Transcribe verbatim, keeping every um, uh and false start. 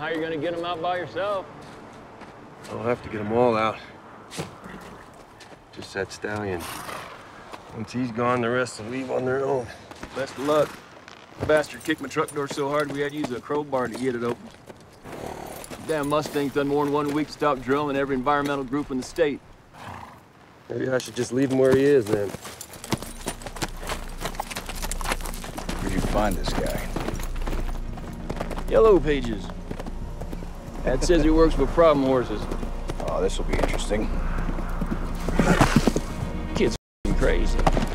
how you're gonna get them out by yourself. I'll have to get them all out. Just that stallion. Once he's gone, the rest will leave on their own. Best of luck. The bastard kicked my truck door so hard we had to use a crowbar to get it open. Damn Mustang's done more in one week to stop drilling every environmental group in the state. Maybe I should just leave him where he is, then. Where'd you find this guy? Yellow Pages. Dad says he works with problem horses. Oh, this will be interesting. Kid's f***ing crazy.